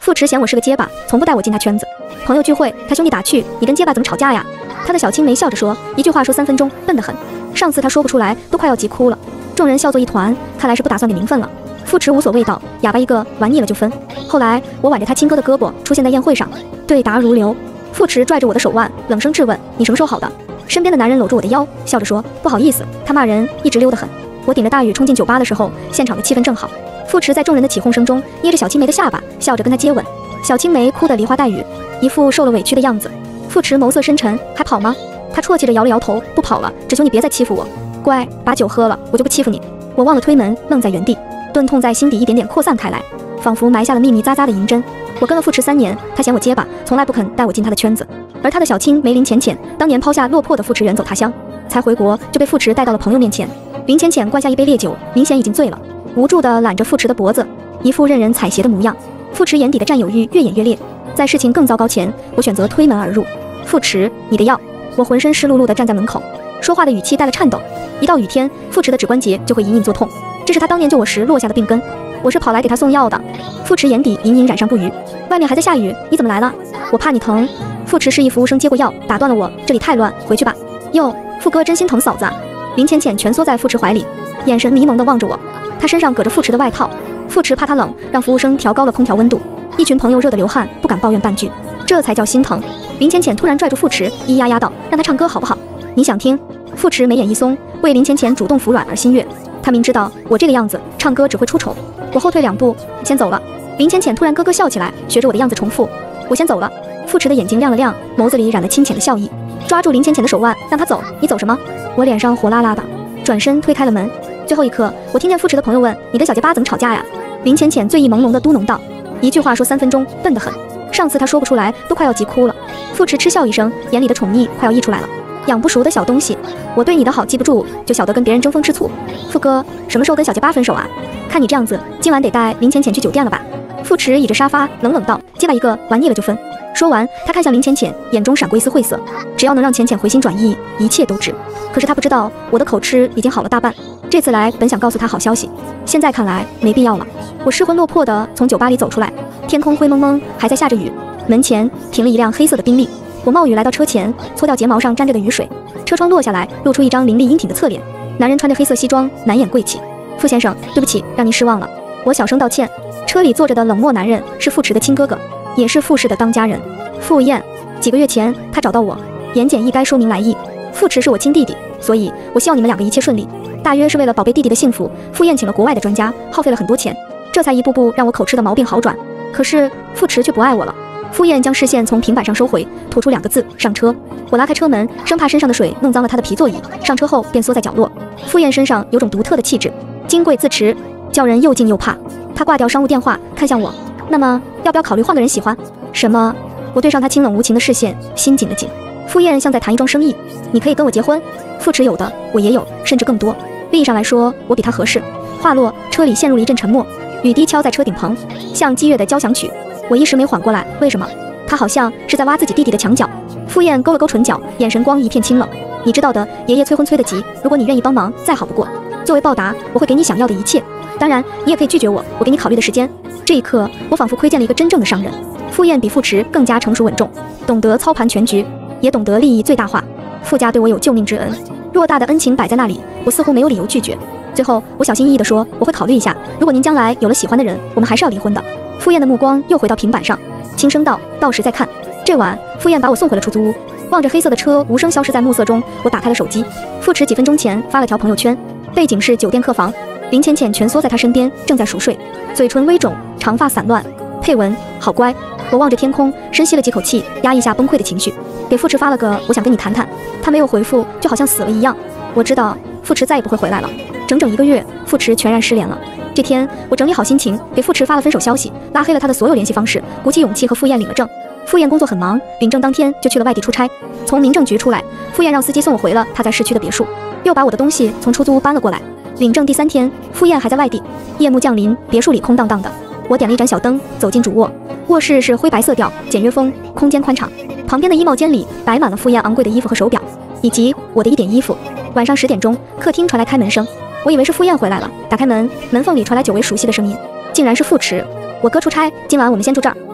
傅池嫌我是个结巴，从不带我进他圈子。朋友聚会，他兄弟打趣：“你跟结巴怎么吵架呀？”他的小青梅笑着说：“一句话说3分钟，笨得很。上次他说不出来，都快要急哭了。”众人笑作一团，看来是不打算给名分了。傅池无所谓道：“哑巴一个，玩腻了就分。”后来我挽着他亲哥的胳膊出现在宴会上，对答如流。傅池拽着我的手腕，冷声质问：“你什么时候好的？”身边的男人搂住我的腰，笑着说：“不好意思，他骂人一直溜得很。”我顶着大雨冲进酒吧的时候，现场的气氛正好。傅池在众人的起哄声中捏着小青梅的下巴，笑着跟她接吻。小青梅哭得梨花带雨，一副受了委屈的样子。傅池眸色深沉：“还跑吗？”他啜泣着摇了摇头：“不跑了，只求你别再欺负我。乖，把酒喝了，我就不欺负你。”我忘了推门，愣在原地，钝痛在心底一点点扩散开来，仿佛埋下了密密匝匝的银针。我跟了傅池3年，他嫌我结巴，从来不肯带我进他的圈子。而他的小青梅林浅浅当年抛下落魄的傅池远走他乡，才回国就被傅池带到了朋友面前。林浅浅灌下一杯烈酒，明显已经醉了，无助地揽着傅池的脖子，一副任人采撷的模样。傅池眼底的占有欲越演越烈，在事情更糟糕前，我选择推门而入。傅池，你的药。我浑身湿漉漉地站在门口，说话的语气带了颤抖。一到雨天，傅池的指关节就会隐隐作痛，这是他当年救我时落下的病根。我是跑来给他送药的。傅池眼底隐隐染上不愉，外面还在下雨，你怎么来了？我怕你疼。傅池示意服务生接过药，打断了我：“这里太乱，回去吧。”哟，傅哥真心疼嫂子啊！林浅浅蜷缩在傅池怀里，眼神迷蒙地望着我。他身上搁着傅池的外套，傅池怕他冷，让服务生调高了空调温度。一群朋友热得流汗，不敢抱怨半句，这才叫心疼。林浅浅突然拽住傅池，咿呀呀道：“让他唱歌好不好？你想听？”傅池眉眼一松，为林浅浅主动服软而心悦。他明知道我这个样子唱歌只会出丑，我后退2步，先走了。林浅浅突然咯咯笑起来，学着我的样子重复：“我先走了。”傅池的眼睛亮了亮，眸子里染了清浅的笑意，抓住林浅浅的手腕，让他走。你走什么？我脸上火辣辣的，转身推开了门。最后一刻，我听见傅池的朋友问：“你跟小结巴怎么吵架呀？”林浅浅醉意朦胧地嘟哝道：“一句话说3分钟，笨得很。上次他说不出来，都快要急哭了。”傅池嗤笑一声，眼里的宠溺快要溢出来了。养不熟的小东西，我对你的好记不住，就晓得跟别人争风吃醋。傅哥，什么时候跟小结巴分手啊？看你这样子，今晚得带林浅浅去酒店了吧？傅池倚着沙发，冷冷道：“结巴一个，玩腻了就分。”说完，他看向林浅浅，眼中闪过一丝晦涩。只要能让浅浅回心转意，一切都值。可是他不知道，我的口吃已经好了大半。这次来本想告诉他好消息，现在看来没必要了。我失魂落魄地从酒吧里走出来，天空灰蒙蒙，还在下着雨。门前停了一辆黑色的宾利，我冒雨来到车前，搓掉睫毛上沾着的雨水。车窗落下来，露出一张凌厉英挺的侧脸。男人穿着黑色西装，难掩贵气。傅先生，对不起，让您失望了。我小声道歉。车里坐着的冷漠男人是傅池的亲哥哥，也是傅氏的当家人傅燕。几个月前，他找到我，言简意赅说明来意。傅池是我亲弟弟，所以我希望你们2个一切顺利。大约是为了宝贝弟弟的幸福，傅燕请了国外的专家，耗费了很多钱，这才一步步让我口吃的毛病好转。可是傅池却不爱我了。傅燕将视线从平板上收回，吐出2个字：上车。我拉开车门，生怕身上的水弄脏了他的皮座椅。上车后便缩在角落。傅燕身上有种独特的气质，金贵自持，叫人又敬又怕。他挂掉商务电话，看向我：“那么要不要考虑换个人喜欢？”什么？我对上他清冷无情的视线，心紧了紧。傅燕像在谈一桩生意：“你可以跟我结婚。”傅池有的我也有，甚至更多。利益上来说，我比他合适。话落，车里陷入了一阵沉默。雨滴敲在车顶棚，像激越的交响曲。我一时没缓过来，为什么？他好像是在挖自己弟弟的墙角。傅燕勾了勾唇角，眼神光一片清冷。你知道的，爷爷催婚催得急，如果你愿意帮忙，再好不过。作为报答，我会给你想要的一切。当然，你也可以拒绝我，我给你考虑的时间。这一刻，我仿佛窥见了一个真正的商人。傅燕比傅池更加成熟稳重，懂得操盘全局，也懂得利益最大化。傅家对我有救命之恩，偌大的恩情摆在那里，我似乎没有理由拒绝。最后，我小心翼翼地说：“我会考虑一下，如果您将来有了喜欢的人，我们还是要离婚的。”傅燕的目光又回到平板上，轻声道：“到时再看。”这晚，傅燕把我送回了出租屋，望着黑色的车无声消失在暮色中，我打开了手机。傅池几分钟前发了条朋友圈，背景是酒店客房，林浅浅蜷缩在他身边，正在熟睡，嘴唇微肿，长发散乱。配文：好乖。我望着天空，深吸了几口气，压抑下崩溃的情绪，给傅池发了个我想跟你谈谈。他没有回复，就好像死了一样。我知道傅池再也不会回来了。整整1个月，傅池全然失联了。这天，我整理好心情，给傅池发了分手消息，拉黑了他的所有联系方式，鼓起勇气和傅燕领了证。傅燕工作很忙，领证当天就去了外地出差。从民政局出来，傅燕让司机送我回了他在市区的别墅，又把我的东西从出租屋搬了过来。领证第3天，傅燕还在外地。夜幕降临，别墅里空荡荡的。我点了一盏小灯，走进主卧。卧室是灰白色调，简约风，空间宽敞。旁边的衣帽间里摆满了傅燕昂贵的衣服和手表，以及我的一点衣服。晚上10点钟，客厅传来开门声，我以为是傅燕回来了，打开门，门缝里传来久违熟悉的声音，竟然是傅池。我哥出差，今晚我们先住这儿。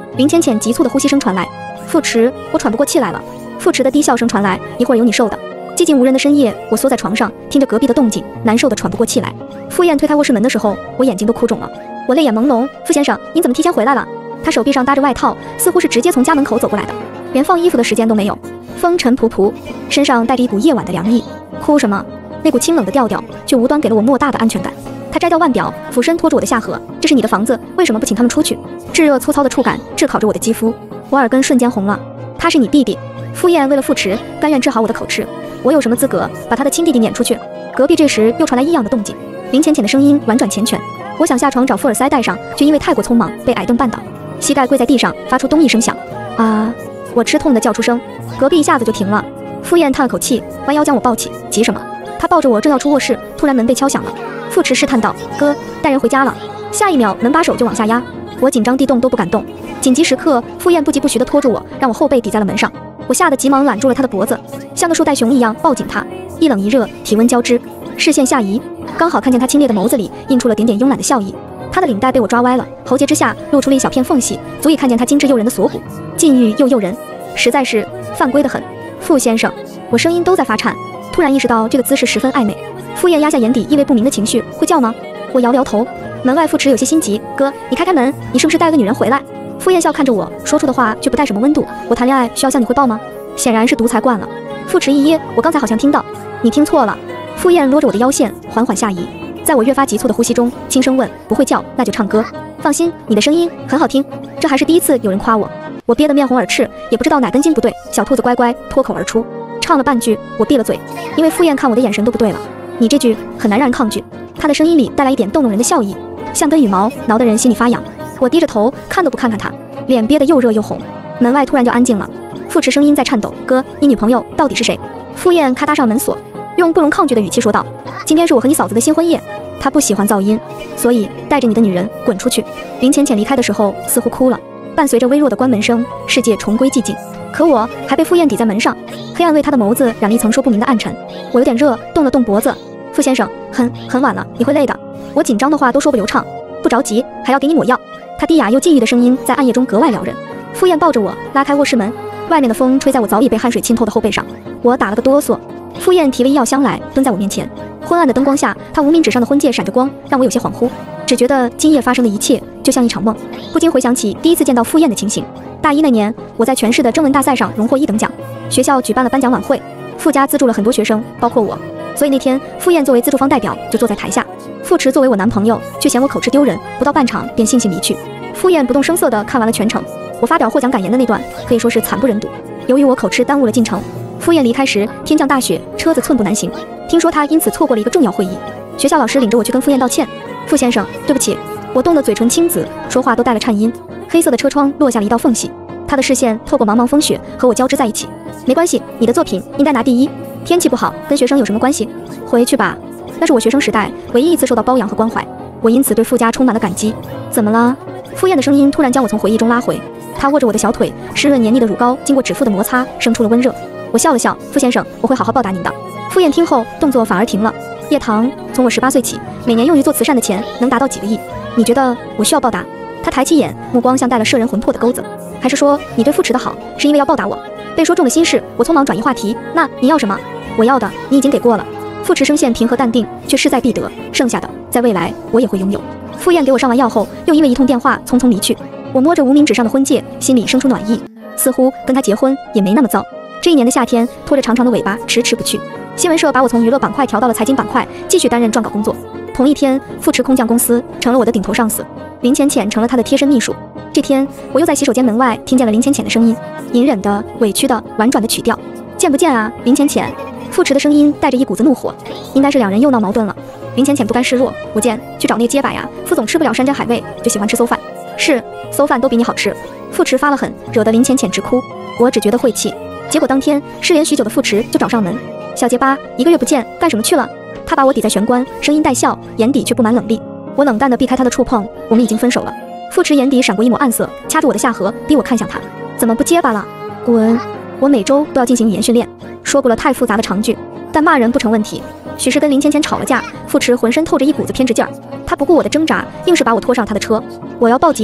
林浅浅急促的呼吸声传来，傅池，我喘不过气来了。傅池的低笑声传来，一会儿有你受的。寂静无人的深夜，我缩在床上，听着隔壁的动静，难受的喘不过气来。傅燕推开卧室门的时候，我眼睛都哭肿了。我泪眼朦胧，傅先生，您怎么提前回来了？他手臂上搭着外套，似乎是直接从家门口走过来的，连放衣服的时间都没有。风尘仆仆，身上带着一股夜晚的凉意。哭什么？那股清冷的调调，却无端给了我莫大的安全感。他摘掉腕表，俯身托住我的下颌，这是你的房子，为什么不请他们出去？炙热粗糙的触感炙烤着我的肌肤，我耳根瞬间红了。他是你弟弟。傅燕为了傅池，甘愿治好我的口吃，我有什么资格把他的亲弟弟撵出去？隔壁这时又传来异样的动静，林浅浅的声音婉转缱绻。我想下床找富尔塞戴上，却因为太过匆忙被矮凳绊倒，膝盖跪在地上，发出咚一声响。啊！我吃痛的叫出声，隔壁一下子就停了。傅燕叹了口气，弯腰将我抱起。急什么？他抱着我正要出卧室，突然门被敲响了。傅池试探道：“哥，带人回家了。”下一秒门把手就往下压，我紧张地动都不敢动。紧急时刻，傅燕不疾不徐地拖住我，让我后背抵在了门上。我吓得急忙揽住了他的脖子，像个树袋熊一样抱紧他，一冷一热，体温交织，视线下移，刚好看见他清冽的眸子里映出了点点慵懒的笑意。他的领带被我抓歪了，喉结之下露出了一小片缝隙，足以看见他精致诱人的锁骨，禁欲又诱人，实在是犯规得很。傅先生，我声音都在发颤，突然意识到这个姿势十分暧昧。傅燕压下眼底意味不明的情绪，会叫吗？我摇了摇头。门外傅池有些心急，哥，你开门，你是不是带了个女人回来？傅燕笑看着我，说出的话却不带什么温度。我谈恋爱需要向你汇报吗？显然是独裁惯了。傅池一噎，我刚才好像听到。你听错了。傅燕搂着我的腰线，缓缓下移，在我越发急促的呼吸中，轻声问：不会叫，那就唱歌。放心，你的声音很好听。这还是第一次有人夸我。我憋得面红耳赤，也不知道哪根筋不对，小兔子乖乖脱口而出。唱了半句，我闭了嘴，因为傅燕看我的眼神都不对了。你这句很难让人抗拒。她的声音里带来一点逗弄人的笑意，像根羽毛，挠得人心里发痒。我低着头，看都不看看他，脸憋得又热又红。门外突然就安静了，傅池声音在颤抖：“哥，你女朋友到底是谁？”傅燕咔嗒上门锁，用不容抗拒的语气说道：“今天是我和你嫂子的新婚夜，她不喜欢噪音，所以带着你的女人滚出去。”林浅浅离开的时候似乎哭了，伴随着微弱的关门声，世界重归寂静。可我还被傅燕抵在门上，黑暗为她的眸子染了一层说不明的暗沉。我有点热，动了动脖子。傅先生，很晚了，你会累的。我紧张的话都说不流畅。不着急，还要给你抹药。他低哑又禁欲的声音在暗夜中格外撩人。傅燕抱着我拉开卧室门，外面的风吹在我早已被汗水浸透的后背上，我打了个哆嗦。傅燕提了医药箱来，蹲在我面前。昏暗的灯光下，她无名指上的婚戒闪着光，让我有些恍惚，只觉得今夜发生的一切就像一场梦，不禁回想起第一次见到傅燕的情形。大一那年，我在全市的征文大赛上荣获1等奖，学校举办了颁奖晚会，傅家资助了很多学生，包括我，所以那天傅燕作为资助方代表就坐在台下。傅池作为我男朋友，却嫌我口吃丢人，不到半场便悻悻离去。傅燕不动声色地看完了全程。我发表获奖感言的那段可以说是惨不忍睹。由于我口吃耽误了进程，傅燕离开时天降大雪，车子寸步难行。听说她因此错过了一个重要会议。学校老师领着我去跟傅燕道歉。傅先生，对不起。我冻得嘴唇青紫，说话都带了颤音。黑色的车窗落下了一道缝隙，他的视线透过茫茫风雪和我交织在一起。没关系，你的作品应该拿第一。天气不好跟学生有什么关系？回去吧。那是我学生时代唯一一次受到包养和关怀，我因此对傅家充满了感激。怎么了？傅燕的声音突然将我从回忆中拉回，她握着我的小腿，湿润黏腻的乳膏经过指腹的摩擦生出了温热。我笑了笑，傅先生，我会好好报答您的。傅燕听后动作反而停了。叶棠，从我18岁起，每年用于做慈善的钱能达到几个亿，你觉得我需要报答？她抬起眼，目光像带了摄人魂魄的钩子。还是说你对傅池的好是因为要报答我？被说中了心事，我匆忙转移话题。那你要什么？我要的你已经给过了。傅池声线平和淡定，却势在必得，剩下的在未来我也会拥有。傅燕给我上完药后，又因为一通电话匆匆离去。我摸着无名指上的婚戒，心里生出暖意，似乎跟他结婚也没那么糟。这一年的夏天，拖着长长的尾巴迟迟不去。新闻社把我从娱乐板块调到了财经板块，继续担任撰稿工作。同一天，傅池空降公司，成了我的顶头上司，林浅浅成了他的贴身秘书。这天，我又在洗手间门外听见了林浅浅的声音，隐忍的、委屈的、婉转的曲调。见不见啊，林浅浅？傅池的声音带着一股子怒火，应该是两人又闹矛盾了。林浅浅不甘示弱，我见去找那个结巴呀，傅总吃不了山珍海味，就喜欢吃馊饭。是，馊饭都比你好吃。傅池发了狠，惹得林浅浅直哭。我只觉得晦气。结果当天失联许久的傅池就找上门，小结巴，1个月不见，干什么去了？他把我抵在玄关，声音带笑，眼底却布满冷厉。我冷淡地避开他的触碰，我们已经分手了。傅池眼底闪过一抹暗色，掐住我的下颌，逼我看向他。怎么不结巴了？滚！我每周都要进行语言训练，说过了太复杂的长句，但骂人不成问题。许是跟林浅浅吵了架，傅池浑身透着一股子偏执劲儿，他不顾我的挣扎，硬是把我拖上他的车。我要报警！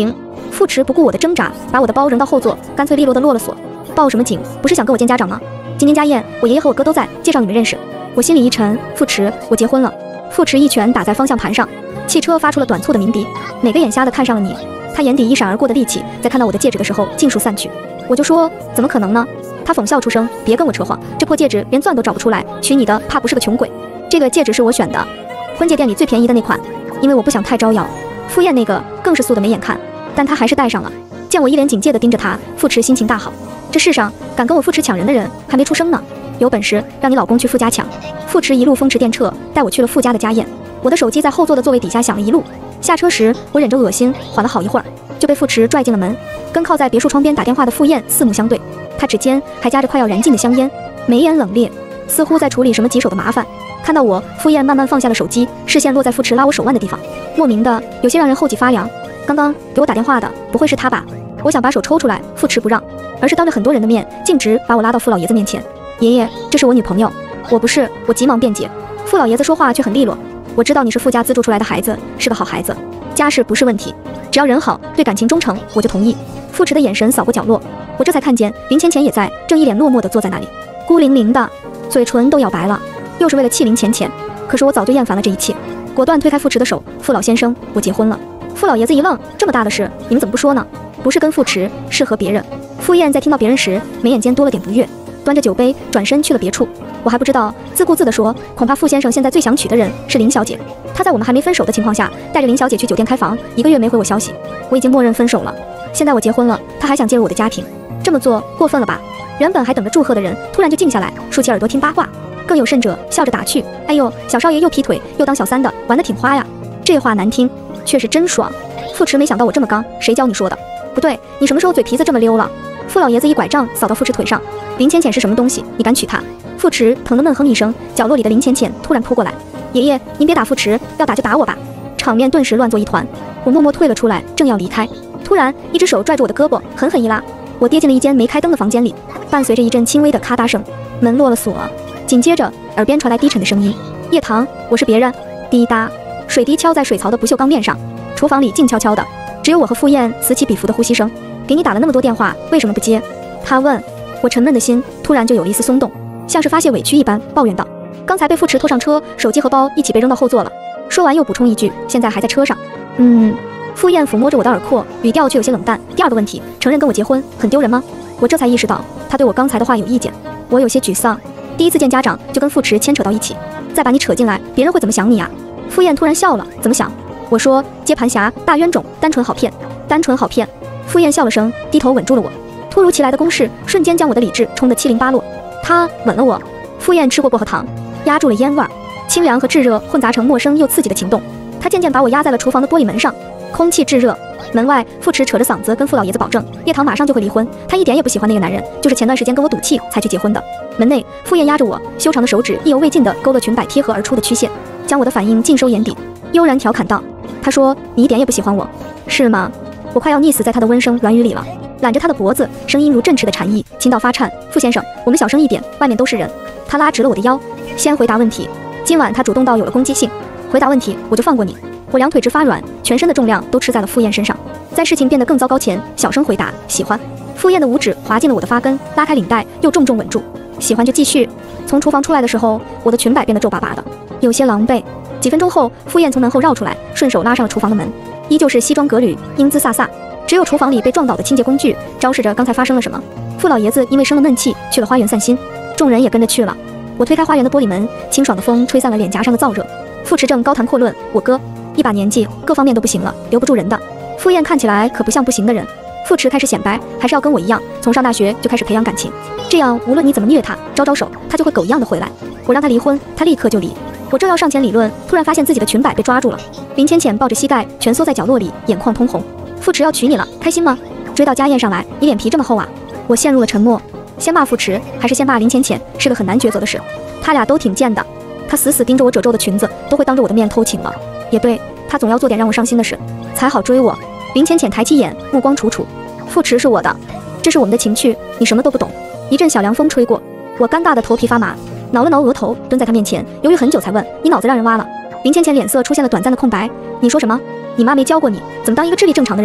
傅池不顾我的挣扎，把我的包扔到后座，干脆利落的落了锁。报什么警？不是想跟我见家长吗？今年家宴，我爷爷和我哥都在，介绍你们认识。我心里一沉，傅池，我结婚了。傅池一拳打在方向盘上，汽车发出了短促的鸣笛。哪个眼瞎的看上了你？他眼底一闪而过的戾气，在看到我的戒指的时候尽数散去。我就说，怎么可能呢？他讽笑出声，别跟我扯谎，这破戒指连钻都找不出来，娶你的怕不是个穷鬼。这个戒指是我选的，婚戒店里最便宜的那款，因为我不想太招摇。傅燕那个更是素的没眼看，但他还是戴上了。见我一脸警戒地盯着他，傅池心情大好。这世上敢跟我傅池抢人的人还没出生呢，有本事让你老公去傅家抢。傅池一路风驰电掣带我去了傅家的家宴。我的手机在后座的座位底下响了一路。下车时我忍着恶心缓了好一会儿，就被傅池拽进了门，跟靠在别墅窗边打电话的傅燕四目相对。他指尖还夹着快要燃尽的香烟，眉眼冷冽，似乎在处理什么棘手的麻烦。看到我，傅燕慢慢放下了手机，视线落在傅池拉我手腕的地方，莫名的有些让人后脊发凉。刚刚给我打电话的不会是他吧？我想把手抽出来，傅池不让，而是当着很多人的面径直把我拉到傅老爷子面前。爷爷，这是我女朋友。我不是，我急忙辩解。傅老爷子说话却很利落，我知道你是傅家资助出来的孩子，是个好孩子，家世不是问题，只要人好，对感情忠诚，我就同意。傅池的眼神扫过角落，我这才看见林浅浅也在，正一脸落寞地坐在那里，孤零零的，嘴唇都咬白了，又是为了气林浅浅。可是我早就厌烦了这一切，果断推开傅池的手。傅老先生，我结婚了。傅老爷子一愣，这么大的事，你们怎么不说呢？不是跟傅池，是和别人。傅燕在听到别人时，眉眼间多了点不悦，端着酒杯转身去了别处。我还不知道，自顾自地说，恐怕傅先生现在最想娶的人是林小姐。他在我们还没分手的情况下，带着林小姐去酒店开房，1个月没回我消息。我已经默认分手了，现在我结婚了，他还想介入我的家庭，这么做过分了吧？原本还等着祝贺的人，突然就静下来，竖起耳朵听八卦。更有甚者，笑着打趣：“哎呦，小少爷又劈腿又当小三的，玩得挺花呀。”这话难听，却是真爽。傅池没想到我这么刚，谁教你说的？不对，你什么时候嘴皮子这么溜了？傅老爷子一拐杖扫到傅池腿上，林浅浅是什么东西？你敢娶她？傅池疼得闷哼一声，角落里的林浅浅突然扑过来：“爷爷，您别打傅池，要打就打我吧。”场面顿时乱作一团，我默默退了出来，正要离开，突然一只手拽住我的胳膊，狠狠一拉，我跌进了一间没开灯的房间里，伴随着一阵轻微的咔嗒声，门落了锁，紧接着耳边传来低沉的声音：“叶棠，我是别人。”滴答，水滴敲在水槽的不锈钢面上，厨房里静悄悄的，只有我和傅燕此起彼伏的呼吸声。给你打了那么多电话，为什么不接？他问。我沉闷的心突然就有了一丝松动，像是发泄委屈一般，抱怨道：“刚才被傅池拖上车，手机和包一起被扔到后座了。”说完又补充一句：“现在还在车上。”傅燕抚摸着我的耳廓，语调却有些冷淡。第二个问题，承认跟我结婚很丢人吗？我这才意识到他对我刚才的话有意见，我有些沮丧。第一次见家长就跟傅池牵扯到一起，再把你扯进来，别人会怎么想你啊？傅燕突然笑了，怎么想？我说：“接盘侠，大冤种，单纯好骗，单纯好骗。”傅燕笑了声，低头吻住了我。突如其来的攻势瞬间将我的理智冲得七零八落。他吻了我。傅燕吃过薄荷糖，压住了烟味儿，清凉和炙热混杂成陌生又刺激的情动。他渐渐把我压在了厨房的玻璃门上，空气炙热。门外，傅池扯着嗓子跟傅老爷子保证，叶棠马上就会离婚，他一点也不喜欢那个男人，就是前段时间跟我赌气才去结婚的。门内，傅燕压着我，修长的手指意犹未尽地勾勒裙摆贴合而出的曲线，将我的反应尽收眼底，悠然调侃道：“他说你一点也不喜欢我，是吗？”我快要溺死在他的温声软语里了，揽着他的脖子，声音如振翅的蝉翼，轻到发颤。傅先生，我们小声一点，外面都是人。他拉直了我的腰，先回答问题。今晚他主动到有了攻击性，回答问题我就放过你。我两腿直发软，全身的重量都吃在了傅燕身上。在事情变得更糟糕前，小声回答喜欢。傅燕的五指滑进了我的发根，拉开领带，又重重稳住。喜欢就继续。从厨房出来的时候，我的裙摆变得皱巴巴的，有些狼狈。几分钟后，傅燕从门后绕出来，顺手拉上了厨房的门，依旧是西装革履，英姿飒飒。只有厨房里被撞倒的清洁工具昭示着刚才发生了什么。傅老爷子因为生了闷气，去了花园散心，众人也跟着去了。我推开花园的玻璃门，清爽的风吹散了脸颊上的燥热。傅池正高谈阔论，我哥一把年纪，各方面都不行了，留不住人的。傅燕看起来可不像不行的人。傅池开始显摆，还是要跟我一样，从上大学就开始培养感情，这样无论你怎么虐他，招招手，他就会狗一样的回来。我让他离婚，他立刻就离。我正要上前理论，突然发现自己的裙摆被抓住了。林浅浅抱着膝盖蜷缩在角落里，眼眶通红。傅池要娶你了，开心吗？追到家宴上来，你脸皮这么厚啊？我陷入了沉默。先骂傅池还是先骂林浅浅，是个很难抉择的事。他俩都挺贱的。他死死盯着我褶皱的裙子，都会当着我的面偷情了。也对，他总要做点让我伤心的事，才好追我。林浅浅抬起眼，目光楚楚。傅池是我的，这是我们的情趣，你什么都不懂。一阵小凉风吹过，我尴尬的头皮发麻，挠了挠额头，蹲在他面前，犹豫很久才问：“你脑子让人挖了？”林浅浅脸色出现了短暂的空白。你说什么？你妈没教过你怎么当一个智力正常的人吗？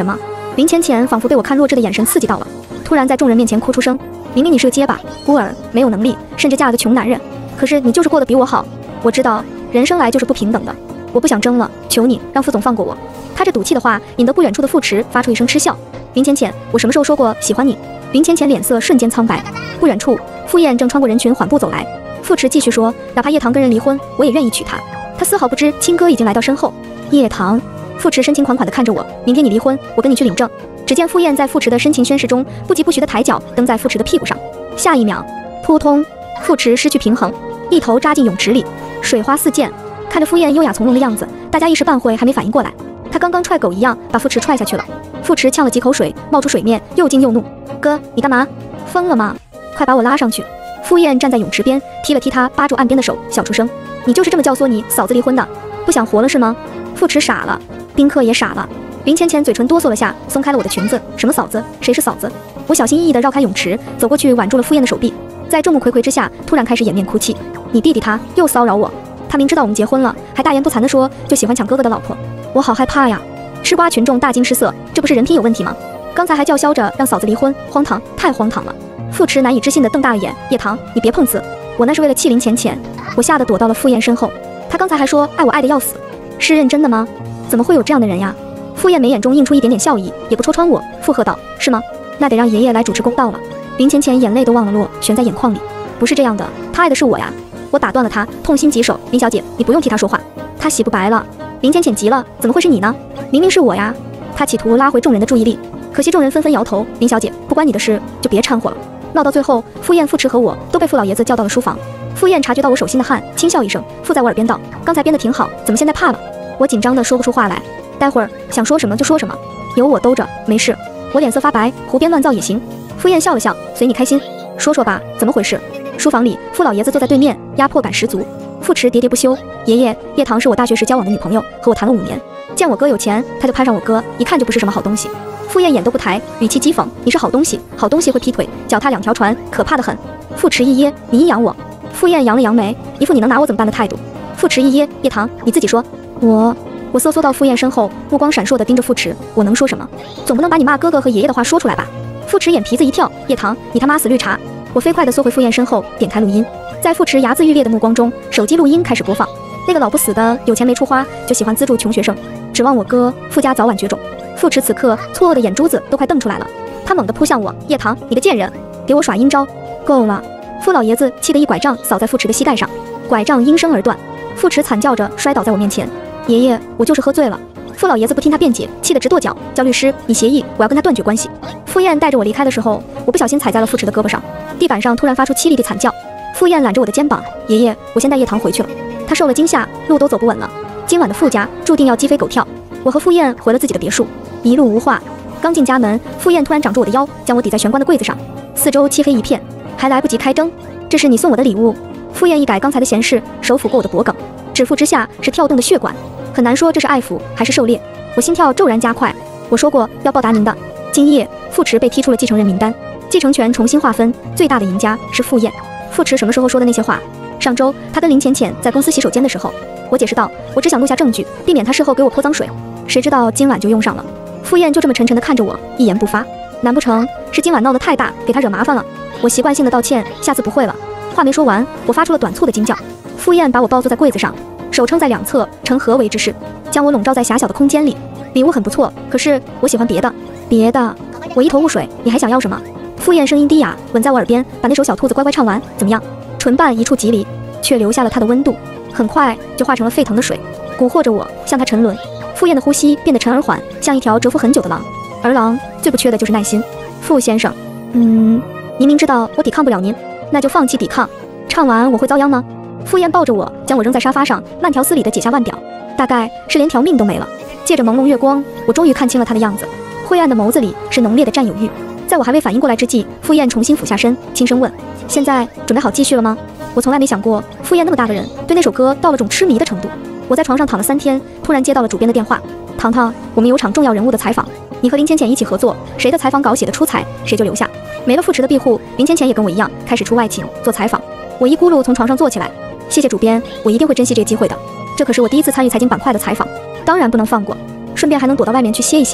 林浅浅仿佛被我看弱智的眼神刺激到了，突然在众人面前哭出声。明明你是个结巴、孤儿，没有能力，甚至嫁了个穷男人，可是你就是过得比我好。我知道人生来就是不平等的，我不想争了，求你让副总放过我。他这赌气的话引得不远处的傅池发出一声嗤笑。林浅浅，我什么时候说过喜欢你？林浅浅脸色瞬间苍白。不远处，傅燕正穿过人群缓步走来。傅池继续说，哪怕叶棠跟人离婚，我也愿意娶她。他丝毫不知亲哥已经来到身后。叶棠，傅池深情款款地看着我，明天你离婚，我跟你去领证。只见傅燕在傅池的深情宣誓中不疾不徐地抬脚蹬在傅池的屁股上，下一秒，扑通，傅池失去平衡，一头扎进泳池里，水花四溅。看着傅燕优雅从容的样子，大家一时半会还没反应过来，他刚刚踹狗一样把傅池踹下去了。傅池呛了几口水，冒出水面，又惊又怒：“哥，你干嘛？疯了吗？快把我拉上去！”傅燕站在泳池边，踢了踢他扒住岸边的手，笑出声：“你就是这么教唆你嫂子离婚的？不想活了是吗？”傅池傻了，宾客也傻了。林浅浅嘴唇哆嗦了下，松开了我的裙子。什么嫂子？谁是嫂子？我小心翼翼地绕开泳池，走过去挽住了傅燕的手臂，在众目睽睽之下，突然开始掩面哭泣。你弟弟他又骚扰我，他明知道我们结婚了，还大言不惭地说就喜欢抢哥哥的老婆，我好害怕呀！吃瓜群众大惊失色，这不是人品有问题吗？刚才还叫嚣着让嫂子离婚，荒唐，太荒唐了！傅池难以置信地瞪大了眼，叶棠，你别碰瓷！我那是为了气林浅浅，我吓得躲到了傅燕身后。他刚才还说爱我爱得要死，是认真的吗？怎么会有这样的人呀？傅燕眉眼中映出一点点笑意，也不戳穿我，附和道：“是吗？那得让爷爷来主持公道了。”林浅浅眼泪都忘了落，悬在眼眶里。不是这样的，他爱的是我呀！我打断了他，痛心疾首：“林小姐，你不用替他说话，他洗不白了。”林浅浅急了：“怎么会是你呢？明明是我呀！”他企图拉回众人的注意力，可惜众人纷纷摇头：“林小姐，不关你的事，就别掺和了。”闹到最后，傅燕、傅池和我都被傅老爷子叫到了书房。傅燕察觉到我手心的汗，轻笑一声，附在我耳边道：“刚才编得挺好，怎么现在怕了？”我紧张的说不出话来。待会儿想说什么就说什么，有我兜着，没事。我脸色发白，胡编乱造也行。傅燕笑了笑，随你开心，说说吧，怎么回事？书房里，傅老爷子坐在对面，压迫感十足。傅池喋喋不休：“爷爷，叶棠是我大学时交往的女朋友，和我谈了5年。见我哥有钱，他就攀上我哥，一看就不是什么好东西。”傅燕眼都不抬，语气讥讽：“你是好东西，好东西会劈腿，脚踏2条船，可怕得很。”傅池一噎：“你阴阳我？”傅燕扬了扬眉，一副你能拿我怎么办的态度。傅池一噎：“叶棠，你自己说。”我瑟缩到傅燕身后，目光闪烁地盯着傅池。我能说什么？总不能把你骂哥哥和爷爷的话说出来吧？傅池眼皮子一跳：“叶棠，你他妈死绿茶！”我飞快地缩回傅燕身后，点开录音。在傅池睚眦欲裂的目光中，手机录音开始播放。那个老不死的，有钱没处花，就喜欢资助穷学生，指望我哥傅家早晚绝种。傅池此刻错愕的眼珠子都快瞪出来了，他猛地扑向我：“叶棠，你个贱人，给我耍阴招！够了！”傅老爷子气得一拐杖扫在傅池的膝盖上，拐杖应声而断。傅池惨叫着摔倒在我面前：“爷爷，我就是喝醉了。”傅老爷子不听他辩解，气得直跺脚：“叫律师，你协议，我要跟他断绝关系。”傅燕带着我离开的时候，我不小心踩在了傅池的胳膊上，地板上突然发出凄厉的惨叫。傅燕揽着我的肩膀：“爷爷，我先带叶棠回去了。他受了惊吓，路都走不稳了。今晚的傅家注定要鸡飞狗跳。”我和傅燕回了自己的别墅，一路无话。刚进家门，傅燕突然掌住我的腰，将我抵在玄关的柜子上，四周漆黑一片，还来不及开灯。这是你送我的礼物。傅燕一改刚才的闲适，手抚过我的脖颈，指腹之下是跳动的血管，很难说这是爱抚还是狩猎。我心跳骤然加快。我说过要报答您的。今夜，傅池被踢出了继承人名单，继承权重新划分，最大的赢家是傅燕。傅池什么时候说的那些话？上周他跟林浅浅在公司洗手间的时候，我解释道，我只想录下证据，避免他事后给我泼脏水。谁知道今晚就用上了。傅燕就这么沉沉地看着我，一言不发。难不成是今晚闹得太大，给他惹麻烦了？我习惯性的道歉，下次不会了。话没说完，我发出了短促的惊叫。傅燕把我抱坐在柜子上，手撑在两侧，成合围之势，将我笼罩在狭小的空间里。礼物很不错，可是我喜欢别的。别的？我一头雾水。你还想要什么？傅燕声音低哑，吻在我耳边，把那首小兔子乖乖唱完，怎么样？唇瓣一触即离，却留下了它的温度，很快就化成了沸腾的水，蛊惑着我，向它沉沦。傅燕的呼吸变得沉而缓，像一条蛰伏很久的狼，而狼最不缺的就是耐心。傅先生，您明知道我抵抗不了您，那就放弃抵抗。唱完我会遭殃吗？傅燕抱着我，将我扔在沙发上，慢条斯理地解下腕表，大概是连条命都没了。借着朦胧月光，我终于看清了她的样子，灰暗的眸子里是浓烈的占有欲。在我还未反应过来之际，傅燕重新俯下身，轻声问：“现在准备好继续了吗？”我从来没想过，傅燕那么大的人，对那首歌到了种痴迷的程度。我在床上躺了3天，突然接到了主编的电话：“糖糖，我们有场重要人物的采访，你和林浅浅一起合作，谁的采访稿写得出彩，谁就留下。”没了傅池的庇护，林浅浅也跟我一样，开始出外勤做采访。我一咕噜从床上坐起来：“谢谢主编，我一定会珍惜这个机会的。这可是我第一次参与财经板块的采访，当然不能放过，顺便还能躲到外面去歇一歇。”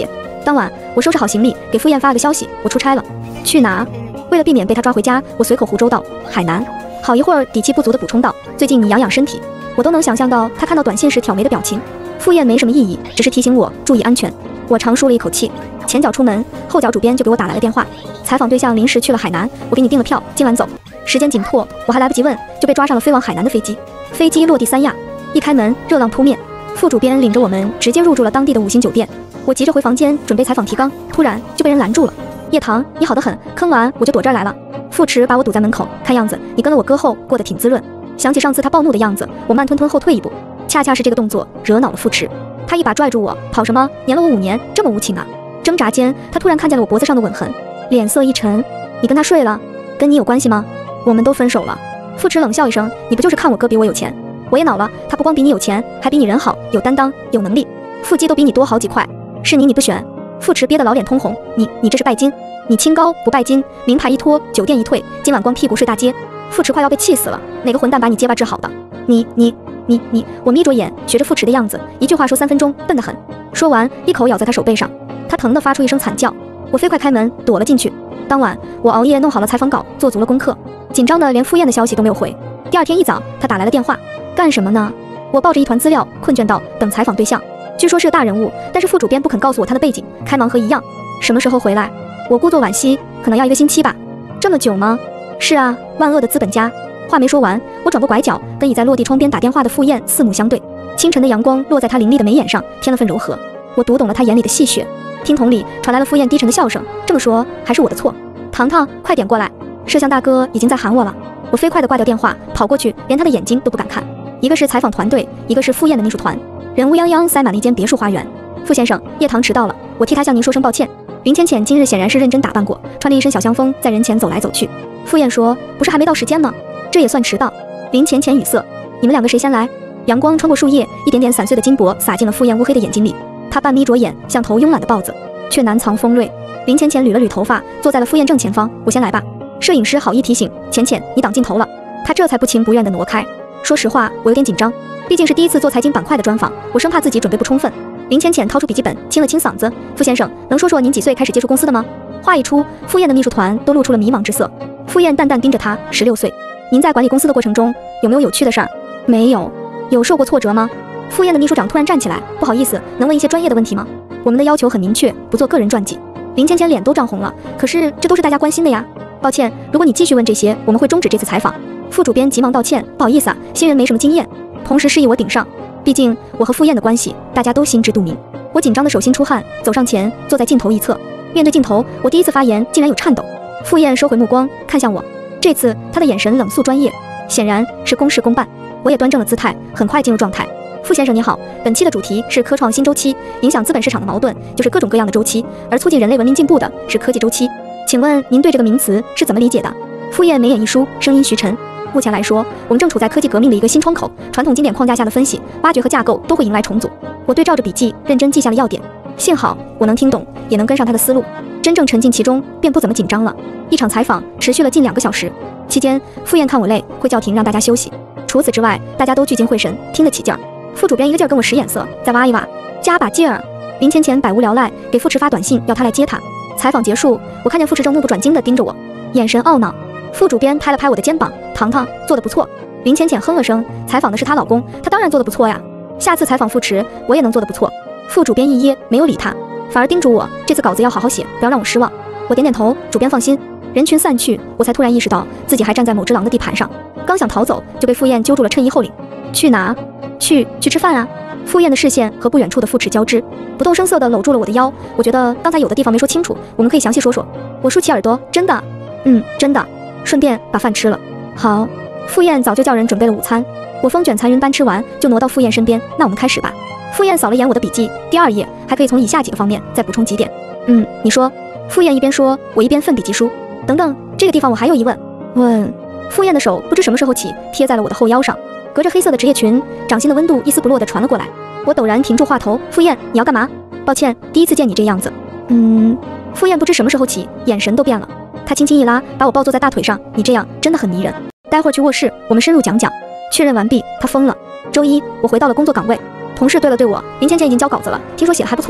当晚，我收拾好行李，给傅燕发了个消息，我出差了。去哪？为了避免被他抓回家，我随口胡诌道：海南。好一会儿，底气不足的补充道：最近你养养身体。我都能想象到他看到短信时挑眉的表情。傅燕没什么异议，只是提醒我注意安全。我长舒了一口气，前脚出门，后脚主编就给我打来了电话。采访对象临时去了海南，我给你订了票，今晚走。时间紧迫，我还来不及问，就被抓上了飞往海南的飞机。飞机落地三亚，一开门，热浪扑面。副主编领着我们直接入住了当地的5星酒店。我急着回房间准备采访提纲，突然就被人拦住了。叶棠，你好得很，坑完我就躲这儿来了。傅驰把我堵在门口，看样子你跟了我哥后过得挺滋润。想起上次他暴怒的样子，我慢吞吞后退一步，恰恰是这个动作惹恼了傅驰。他一把拽住我，跑什么？黏了我5年，这么无情啊！挣扎间，他突然看见了我脖子上的吻痕，脸色一沉。你跟他睡了？跟你有关系吗？我们都分手了。傅驰冷笑一声，你不就是看我哥比我有钱？我也恼了，他不光比你有钱，还比你人好，有担当，有能力，腹肌都比你多好几块。是你不选。傅驰憋得老脸通红，你这是拜金，你清高不拜金，名牌一脱，酒店一退，今晚光屁股睡大街。傅驰快要被气死了，哪个混蛋把你结巴治好的？我眯着眼学着傅驰的样子，一句话说3分钟，笨得很。说完一口咬在他手背上，他疼得发出一声惨叫。我飞快开门躲了进去。当晚我熬夜弄好了采访稿，做足了功课，紧张的连傅燕的消息都没有回。第二天一早他打来了电话，干什么呢？我抱着一团资料困倦道，等采访对象，据说是个大人物，但是副主编不肯告诉我他的背景，开盲盒一样。什么时候回来？我故作惋惜，可能要1个星期吧。这么久吗？是啊，万恶的资本家。话没说完，我转过拐角，跟倚在落地窗边打电话的傅燕四目相对。清晨的阳光落在她凌厉的眉眼上，添了份柔和。我读懂了她眼里的戏谑。听筒里传来了傅燕低沉的笑声，这么说还是我的错。糖糖，快点过来，摄像大哥已经在喊我了。我飞快地挂掉电话，跑过去，连他的眼睛都不敢看。一个是采访团队，一个是傅燕的秘书团，人乌泱泱塞满了一间别墅花园。傅先生，叶棠迟到了，我替他向您说声抱歉。林浅浅今日显然是认真打扮过，穿了一身小香风，在人前走来走去。傅燕说，不是还没到时间吗？这也算迟到。林浅浅语塞，你们2个谁先来？阳光穿过树叶，一点点散碎的金箔洒进了傅燕乌黑的眼睛里。她半眯着眼，像头慵懒的豹子，却难藏锋锐。林浅浅捋了捋头发，坐在了傅燕正前方。我先来吧。摄影师好意提醒，浅浅，你挡镜头了。她这才不情不愿地挪开。说实话，我有点紧张，毕竟是第一次做财经板块的专访，我生怕自己准备不充分。林浅浅掏出笔记本，清了清嗓子，傅先生，能说说您几岁开始接触公司的吗？话一出，傅燕的秘书团都露出了迷茫之色。傅燕淡淡盯着他，16岁。您在管理公司的过程中，有没有有趣的事儿？没有。有受过挫折吗？傅燕的秘书长突然站起来，不好意思，能问一些专业的问题吗？我们的要求很明确，不做个人传记。林浅浅脸都涨红了，可是这都是大家关心的呀。抱歉，如果你继续问这些，我们会终止这次采访。副主编急忙道歉，不好意思啊，新人没什么经验，同时示意我顶上。毕竟我和傅燕的关系，大家都心知肚明。我紧张的手心出汗，走上前，坐在镜头一侧。面对镜头，我第一次发言竟然有颤抖。傅燕收回目光，看向我，这次她的眼神冷肃专业，显然是公事公办。我也端正了姿态，很快进入状态。傅先生你好，本期的主题是科创新周期，影响资本市场的矛盾就是各种各样的周期，而促进人类文明进步的是科技周期。请问您对这个名词是怎么理解的？傅燕眉眼一舒，声音徐沉。目前来说，我们正处在科技革命的一个新窗口，传统经典框架下的分析、挖掘和架构都会迎来重组。我对照着笔记，认真记下了要点。幸好我能听懂，也能跟上他的思路，真正沉浸其中，便不怎么紧张了。一场采访持续了近2个小时，期间傅燕看我累，会叫停让大家休息。除此之外，大家都聚精会神，听得起劲儿。副主编一个劲儿跟我使眼色，再挖一挖，加把劲儿。林浅浅百无聊赖，给傅驰发短信要他来接他。采访结束，我看见傅驰正目不转睛地盯着我，眼神懊恼。副主编拍了拍我的肩膀，糖糖做得不错。林浅浅哼了声，采访的是她老公，她当然做得不错呀。下次采访傅驰，我也能做得不错。副主编一噎，没有理他，反而叮嘱我这次稿子要好好写，不要让我失望。我点点头，主编放心。人群散去，我才突然意识到自己还站在某只狼的地盘上，刚想逃走，就被傅燕揪住了衬衣后领。去哪？去吃饭啊！傅燕的视线和不远处的傅驰交织，不动声色地搂住了我的腰。我觉得刚才有的地方没说清楚，我们可以详细说说。我竖起耳朵，真的？真的。顺便把饭吃了。好。傅燕早就叫人准备了午餐，我风卷残云般吃完，就挪到傅燕身边。那我们开始吧。傅燕扫了眼我的笔记，第2页还可以从以下几个方面再补充几点。你说。傅燕一边说，我一边奋笔疾书。等等，这个地方我还有疑问。问。傅燕的手不知什么时候起贴在了我的后腰上，隔着黑色的职业裙，掌心的温度一丝不落地传了过来。我陡然停住话头，傅燕，你要干嘛？抱歉，第一次见你这样子。傅燕不知什么时候起，眼神都变了。她轻轻一拉，把我抱坐在大腿上，你这样真的很迷人。待会儿去卧室，我们深入讲讲。确认完毕，她疯了。周一，我回到了工作岗位，同事对了对我，林浅浅已经交稿子了，听说写得还不错。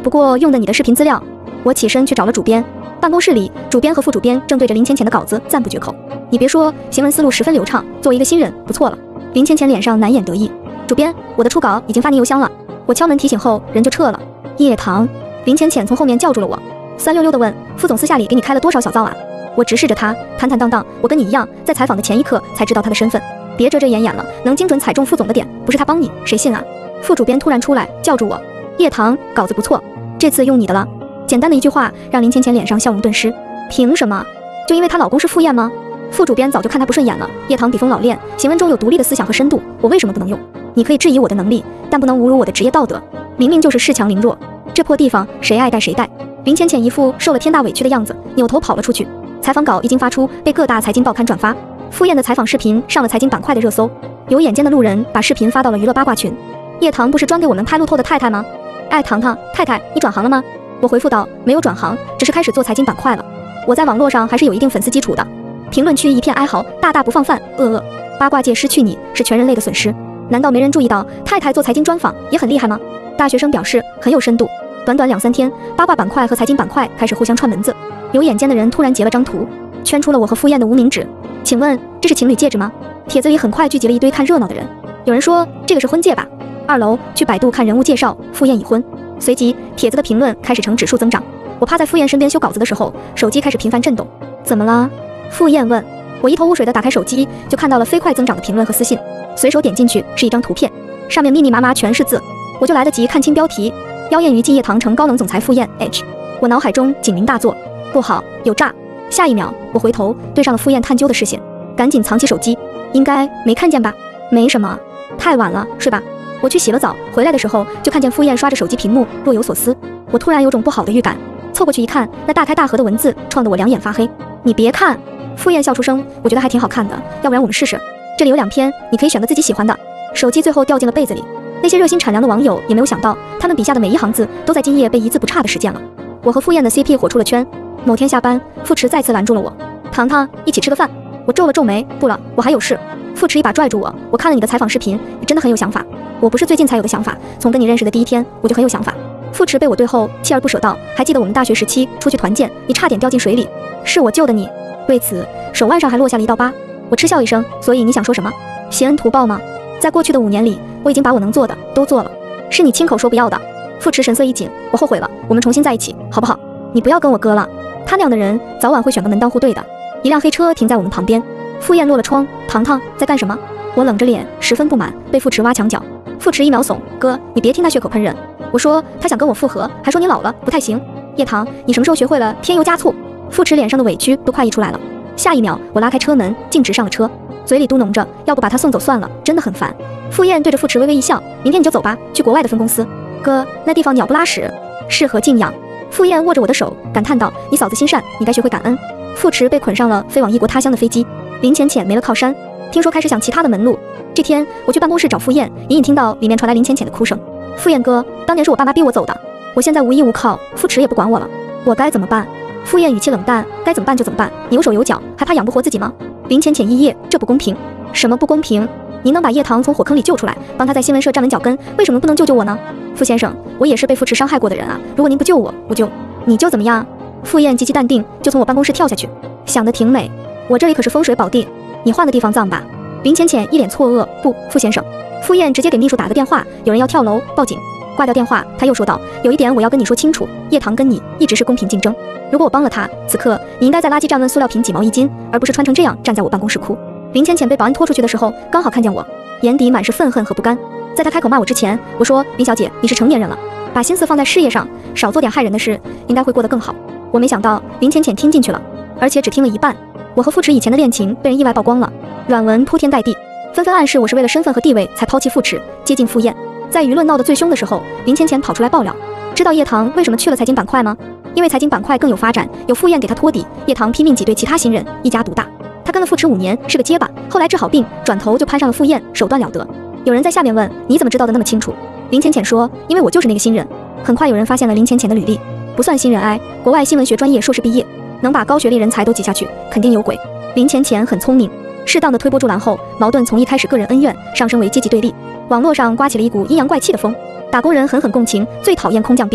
不过用的你的视频资料。我起身去找了主编，办公室里，主编和副主编正对着林浅浅的稿子赞不绝口。你别说，行文思路十分流畅，作为一个新人，不错了。林浅浅脸上难掩得意。主编，我的初稿已经发你邮箱了。我敲门提醒后，人就撤了。叶棠，林浅浅从后面叫住了我，酸溜溜地问：副总私下里给你开了多少小灶啊？我直视着他，坦坦荡荡，我跟你一样，在采访的前一刻才知道他的身份。别遮遮掩掩了，能精准踩中副总的点，不是他帮你，谁信啊？副主编突然出来叫住我：叶棠，稿子不错，这次用你的了。简单的一句话让林浅浅脸上笑容顿失。凭什么？就因为她老公是傅燕吗？副主编早就看她不顺眼了。叶棠笔锋老练，行文中有独立的思想和深度，我为什么不能用？你可以质疑我的能力，但不能侮辱我的职业道德。明明就是恃强凌弱，这破地方谁爱戴谁戴。林浅浅一副受了天大委屈的样子，扭头跑了出去。采访稿一经发出，被各大财经报刊转发。傅燕的采访视频上了财经板块的热搜，有眼尖的路人把视频发到了娱乐八卦群。叶棠不是专给我们拍路透的太太吗？哎，糖糖太太，你转行了吗？我回复道：没有转行，只是开始做财经板块了。我在网络上还是有一定粉丝基础的。评论区一片哀嚎，大大不放饭，八卦界失去你是全人类的损失。难道没人注意到太太做财经专访也很厉害吗？大学生表示很有深度。短短2-3天，八卦板块和财经板块开始互相串门子。有眼尖的人突然截了张图，圈出了我和傅燕的无名指。请问这是情侣戒指吗？帖子里很快聚集了一堆看热闹的人。有人说这个是婚戒吧。2楼去百度看人物介绍，傅燕已婚。随即帖子的评论开始呈指数增长。我趴在傅燕身边修稿子的时候，手机开始频繁震动。怎么了？傅燕问。我一头雾水地打开手机，就看到了飞快增长的评论和私信。随手点进去是一张图片，上面密密麻麻全是字，我就来得及看清标题：妖艳于继叶棠成高冷总裁傅燕 H。我脑海中警铃大作，不好，有诈！下一秒，我回头对上了傅燕探究的视线，赶紧藏起手机。应该没看见吧？没什么，太晚了，睡吧。我去洗了澡，回来的时候就看见傅燕刷着手机屏幕，若有所思。我突然有种不好的预感，凑过去一看，那大开大合的文字创得我两眼发黑。你别看！傅燕笑出声，我觉得还挺好看的，要不然我们试试。这里有2篇，你可以选择自己喜欢的。手机最后掉进了被子里。那些热心产粮的网友也没有想到，他们笔下的每一行字都在今夜被一字不差的实践了。我和傅燕的 CP 火出了圈。某天下班，傅池再次拦住了我：糖糖，一起吃个饭。我皱了皱眉，不了，我还有事。傅池一把拽住我：我看了你的采访视频，你真的很有想法。我不是最近才有的想法，从跟你认识的第一天我就很有想法。傅池被我对后锲而不舍道：还记得我们大学时期出去团建，你差点掉进水里，是我救的你。为此手腕上还落下了一道疤。我嗤笑一声：所以你想说什么？挟恩图报吗？在过去的5年里，我已经把我能做的都做了，是你亲口说不要的。傅池神色一紧：我后悔了，我们重新在一起好不好？你不要跟我哥了，他那样的人早晚会选个门当户对的。一辆黑车停在我们旁边，傅燕落了窗：糖糖在干什么？我冷着脸，十分不满，被傅池挖墙脚。傅池一秒怂：哥，你别听他血口喷人。我说他想跟我复合，还说你老了不太行。叶棠，你什么时候学会了添油加醋？傅池脸上的委屈都快溢出来了。下一秒，我拉开车门，径直上了车，嘴里嘟哝着：要不把他送走算了，真的很烦。傅燕对着傅池微微一笑：明天你就走吧，去国外的分公司。哥，那地方鸟不拉屎，适合静养。傅燕握着我的手，感叹道：你嫂子心善，你该学会感恩。傅池被捆上了飞往异国他乡的飞机，林浅浅没了靠山，听说开始想其他的门路。这天我去办公室找傅燕，隐隐听到里面传来林浅浅的哭声：傅燕哥，当年是我爸妈逼我走的，我现在无依无靠，傅池也不管我了，我该怎么办？傅燕语气冷淡：该怎么办就怎么办，你有手有脚，还怕养不活自己吗？林浅浅一夜，这不公平。什么不公平？您能把叶棠从火坑里救出来，帮他在新闻社站稳脚跟，为什么不能救救我呢？傅先生，我也是被傅池伤害过的人啊，如果您不救我，你就怎么样？傅燕极其淡定，就从我办公室跳下去。想得挺美，我这里可是风水宝地，你换个地方葬吧。林浅浅一脸错愕：不，傅先生。傅燕直接给秘书打了个电话，有人要跳楼，报警。挂掉电话，他又说道：有一点我要跟你说清楚，叶棠跟你一直是公平竞争，如果我帮了他，此刻你应该在垃圾站问塑料瓶几毛1斤，而不是穿成这样站在我办公室哭。林浅浅被保安拖出去的时候，刚好看见我，眼底满是愤恨和不甘。在他开口骂我之前，我说：林小姐，你是成年人了，把心思放在事业上，少做点害人的事，应该会过得更好。我没想到林浅浅听进去了，而且只听了一半。我和傅池以前的恋情被人意外曝光了，软文铺天盖地，纷纷暗示我是为了身份和地位才抛弃傅池，接近傅燕。在舆论闹得最凶的时候，林浅浅跑出来爆料。知道叶棠为什么去了财经板块吗？因为财经板块更有发展，有傅燕给他托底，叶棠拼命挤兑其他新人，一家独大。他跟了傅池5年，是个结巴，后来治好病，转头就攀上了傅燕，手段了得。有人在下面问：你怎么知道的那么清楚？林浅浅说：因为我就是那个新人。很快有人发现了林浅浅的履历，不算新人哎，国外新闻学专业硕士毕业，能把高学历人才都挤下去，肯定有鬼。林浅浅很聪明，适当的推波助澜后，矛盾从一开始个人恩怨上升为阶级对立，网络上刮起了一股阴阳怪气的风。打工人狠狠共情，最讨厌空降兵。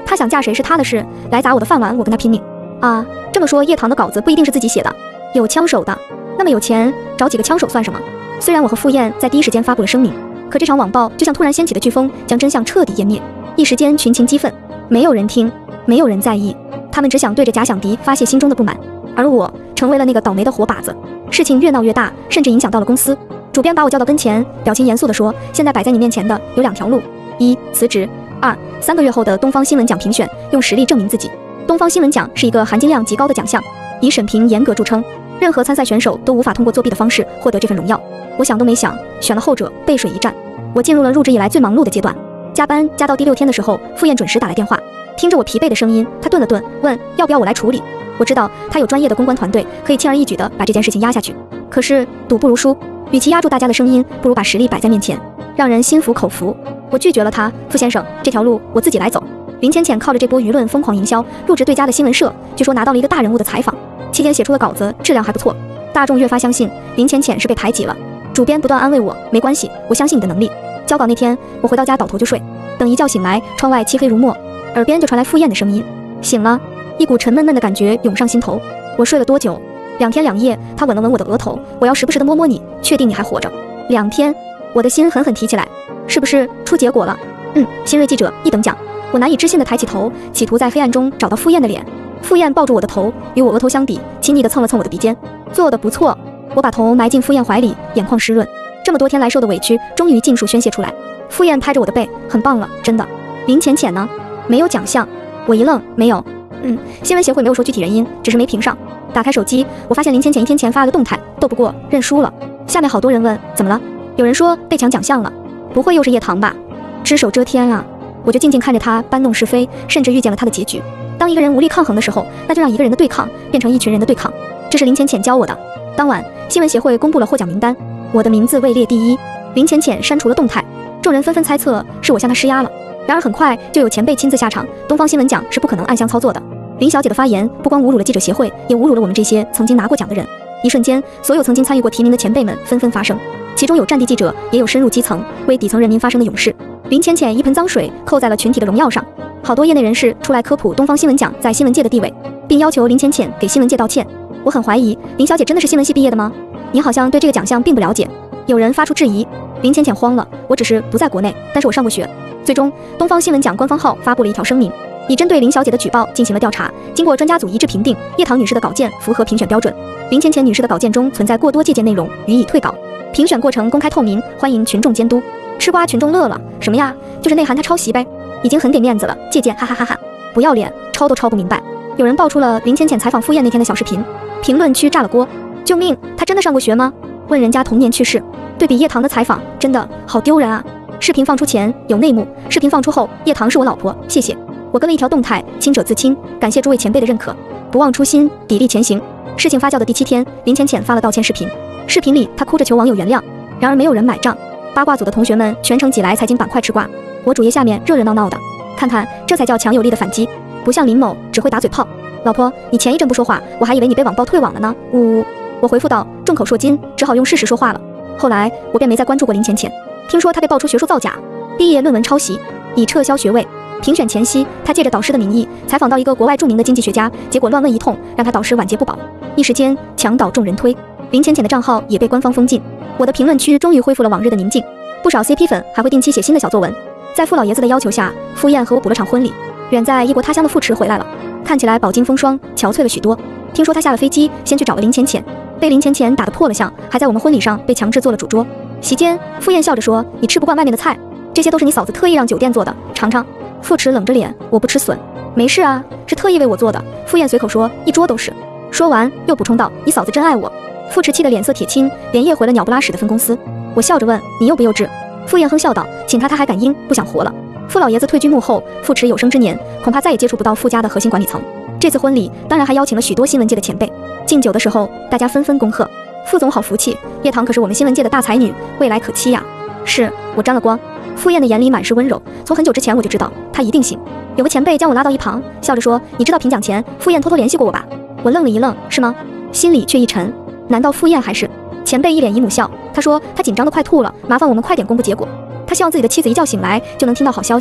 他想嫁谁是他的事，来砸我的饭碗，我跟他拼命啊！这么说，叶棠的稿子不一定是自己写的，有枪手的。那么有钱，找几个枪手算什么？虽然我和傅燕在第一时间发布了声明，可这场网暴就像突然掀起的飓风，将真相彻底湮灭。一时间群情激愤，没有人听，没有人在意，他们只想对着假想敌发泄心中的不满，而我成为了那个倒霉的活靶子。事情越闹越大，甚至影响到了公司。主编把我叫到跟前，表情严肃地说：“现在摆在你面前的有2条路：一、辞职；二、3个月后的东方新闻奖评选，用实力证明自己。东方新闻奖是一个含金量极高的奖项，以审评严格著称，任何参赛选手都无法通过作弊的方式获得这份荣耀。我想都没想，选了后者，背水一战。我进入了入职以来最忙碌的阶段，加班加到第6天的时候，傅燕准时打来电话，听着我疲惫的声音，她顿了顿，问要不要我来处理。我知道她有专业的公关团队，可以轻而易举地把这件事情压下去。可是赌不如输，与其压住大家的声音，不如把实力摆在面前，让人心服口服。我拒绝了他，傅先生，这条路我自己来走。林浅浅靠着这波舆论疯狂营销，入职对家的新闻社，据说拿到了一个大人物的采访，期间写出的稿子质量还不错，大众越发相信林浅浅是被排挤了。主编不断安慰我，没关系，我相信你的能力。交稿那天，我回到家倒头就睡，等一觉醒来，窗外漆黑如墨，耳边就传来傅燕的声音：醒了。一股沉闷闷的感觉涌上心头。我睡了多久？2天2夜。他吻了吻我的额头，我要时不时地摸摸你，确定你还活着。2天，我的心狠狠提起来，是不是出结果了？新锐记者1等奖。我难以置信地抬起头，企图在黑暗中找到傅燕的脸。傅燕抱住我的头，与我额头相抵，亲昵地蹭了蹭我的鼻尖。做得不错。我把头埋进傅燕怀里，眼眶湿润。这么多天来受的委屈，终于尽数宣泄出来。傅燕拍着我的背，很棒了，真的。林浅浅呢？没有奖项。我一愣，没有。新闻协会没有说具体原因，只是没评上。打开手机，我发现林浅浅1天前发了个动态，斗不过，认输了。下面好多人问怎么了，有人说被抢奖项了，不会又是叶棠吧？只手遮天啊！我就静静看着他搬弄是非，甚至预见了他的结局。当一个人无力抗衡的时候，那就让一个人的对抗变成一群人的对抗。这是林浅浅教我的。当晚，新闻协会公布了获奖名单，我的名字位列第1。林浅浅删除了动态，众人纷纷猜测是我向他施压了。然而很快就有前辈亲自下场，东方新闻奖是不可能暗箱操作的。林小姐的发言不光侮辱了记者协会，也侮辱了我们这些曾经拿过奖的人。一瞬间，所有曾经参与过提名的前辈们纷纷发声，其中有战地记者，也有深入基层为底层人民发声的勇士。林浅浅一盆脏水扣在了群体的荣耀上，好多业内人士出来科普东方新闻奖在新闻界的地位，并要求林浅浅给新闻界道歉。我很怀疑林小姐真的是新闻系毕业的吗？你好像对这个奖项并不了解。有人发出质疑，林浅浅慌了，我只是不在国内，但是我上过学。最终，东方新闻奖官方号发布了一条声明，已针对林小姐的举报进行了调查，经过专家组一致评定，叶棠女士的稿件符合评选标准，林浅浅女士的稿件中存在过多借鉴内容，予以退稿。评选过程公开透明，欢迎群众监督。吃瓜群众乐了，什么呀？就是内涵他抄袭呗，已经很给面子了，借鉴，哈哈哈哈！不要脸，抄都抄不明白。有人爆出了林浅浅采访傅燕那天的小视频，评论区炸了锅。救命，他真的上过学吗？问人家童年趣事，对比叶棠的采访，真的好丢人啊！视频放出前有内幕，视频放出后，叶棠是我老婆，谢谢。我跟了一条动态，清者自清，感谢诸位前辈的认可，不忘初心，砥砺前行。事情发酵的第7天，林浅浅发了道歉视频，视频里她哭着求网友原谅，然而没有人买账。八卦组的同学们全程挤来财经板块吃瓜，我主页下面热热闹闹的，看看这才叫强有力的反击，不像林某只会打嘴炮。老婆，你前一阵不说话，我还以为你被网暴退网了呢。呜呜，我回复道，众口铄金，只好用事实说话了。后来我便没再关注过林浅浅，听说她被爆出学术造假，毕业论文抄袭，已撤销学位。评选前夕，她借着导师的名义采访到一个国外著名的经济学家，结果乱问一通，让她导师晚节不保，一时间墙倒众人推，林浅浅的账号也被官方封禁。我的评论区终于恢复了往日的宁静，不少 CP 粉还会定期写新的小作文。在傅老爷子的要求下，傅燕和我补了场婚礼。远在异国他乡的傅池回来了，看起来饱经风霜，憔悴了许多。听说他下了飞机，先去找了林浅浅，被林浅浅打得破了相，还在我们婚礼上被强制做了主桌。席间，傅燕笑着说：“你吃不惯外面的菜，这些都是你嫂子特意让酒店做的，尝尝。”傅池冷着脸：“我不吃笋。”没事啊，是特意为我做的。傅燕随口说：“一桌都是。”说完又补充道：“你嫂子真爱我。”傅池气得脸色铁青，连夜回了鸟不拉屎的分公司。我笑着问：“你幼不幼稚？”傅燕哼笑道：“请他还敢应，不想活了。”傅老爷子退居幕后，傅池有生之年恐怕再也接触不到傅家的核心管理层。这次婚礼当然还邀请了许多新闻界的前辈。敬酒的时候，大家纷纷恭贺：“傅总好福气，叶棠可是我们新闻界的大才女，未来可期呀！”是我沾了光。傅燕的眼里满是温柔，从很久之前我就知道她一定行。有个前辈将我拉到一旁，笑着说：“你知道评奖前傅燕偷偷联系过我吧？”我愣了一愣，是吗？心里却一沉，难道傅燕还是？前辈一脸姨母笑，他说他紧张得快吐了，麻烦我们快点公布结果。他希望自己的妻子一觉醒来就能听到好消息。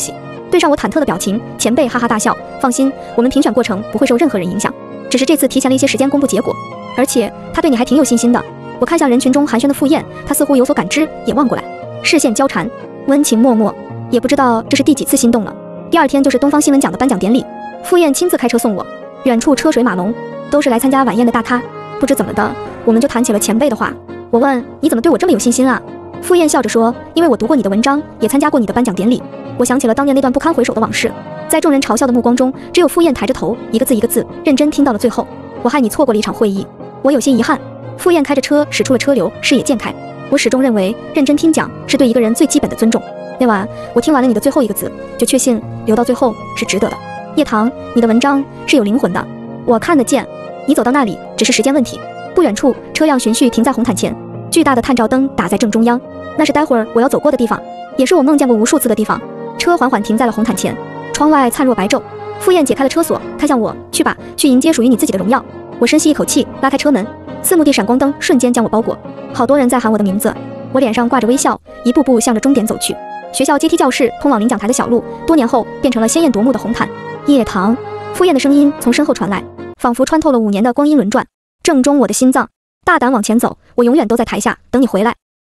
对上我忐忑的表情，前辈哈哈大笑，放心，我们评选过程不会受任何人影响，只是这次提前了一些时间公布结果。而且他对你还挺有信心的。我看向人群中寒暄的傅燕，他似乎有所感知，也望过来，视线交缠，温情脉脉。也不知道这是第几次心动了。第二天就是东方新闻奖的颁奖典礼，傅燕亲自开车送我，远处车水马龙，都是来参加晚宴的大咖。不知怎么的，我们就谈起了前辈的话。我问你怎么对我这么有信心啊？傅燕笑着说，因为我读过你的文章，也参加过你的颁奖典礼。我想起了当年那段不堪回首的往事。在众人嘲笑的目光中，只有傅燕抬着头，一个字一个字认真听到了最后。我害你错过了一场会议，我有些遗憾。傅燕开着车驶出了车流，视野渐开。我始终认为认真听讲是对一个人最基本的尊重。那晚我听完了你的最后一个字，就确信留到最后是值得的。叶棠，你的文章是有灵魂的，我看得见。你走到那里只是时间问题。不远处车辆循序停在红毯前，巨大的探照灯打在正中央，那是待会儿我要走过的地方，也是我梦见过无数次的地方。车缓缓停在了红毯前，窗外灿若白昼。傅燕解开了车锁，看向我，去吧，去迎接属于你自己的荣耀。我深吸一口气，拉开车门，四目的闪光灯瞬间将我包裹，好多人在喊我的名字。我脸上挂着微笑，一步步向着终点走去。学校阶梯教室通往领奖台的小路，多年后变成了鲜艳夺目的红毯。叶棠，傅燕的声音从身后传来，仿佛穿透了5年的光阴轮转，正中我的心脏。大胆往前走，我永远都在台下等你回来。